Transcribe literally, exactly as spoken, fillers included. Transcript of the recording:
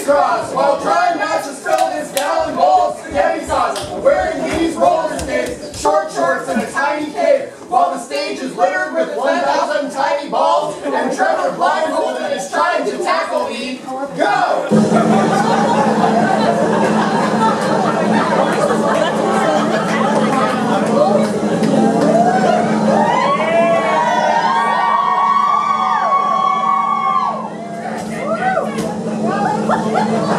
crisscross while trying not to spill this gallon bowl of spaghetti sauce. Wearing these roller skates, short shorts, and a tiny cape, while the stage is littered with one thousand tiny balls, and Trevor blindfolded is trying to tackle me. Go! Woo!